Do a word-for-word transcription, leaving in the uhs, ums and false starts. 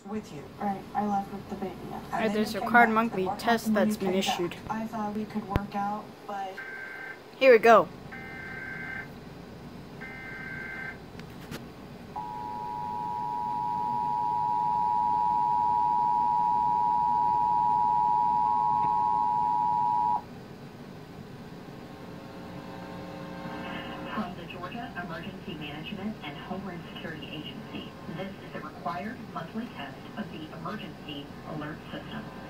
with you. Right, I left with the baby. Yeah. Alright, there's a required monthly test that's been issued. I thought we could work out, but... Here we go. From the Georgia Emergency Management and Homeland Security Agency, this is a required monthly test of the Emergency Alert System.